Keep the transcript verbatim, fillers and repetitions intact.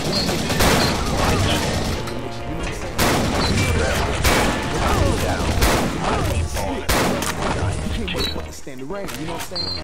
Stand the rain, you know what I'm saying?